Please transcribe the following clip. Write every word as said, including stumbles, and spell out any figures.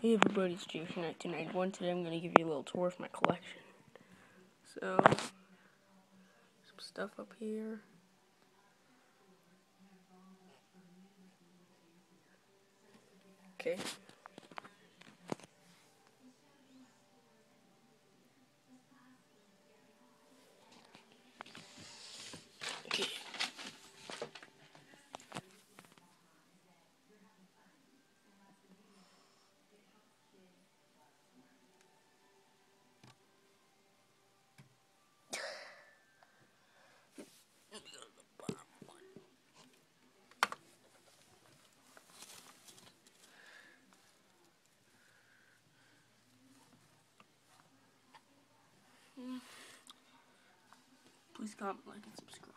Hey everybody, it's J F nineteen ninety-one. Today I'm going to give you a little tour of my collection. So, some stuff up here. Okay. Okay. Let me go to the bottom one. Please comment, like, and subscribe.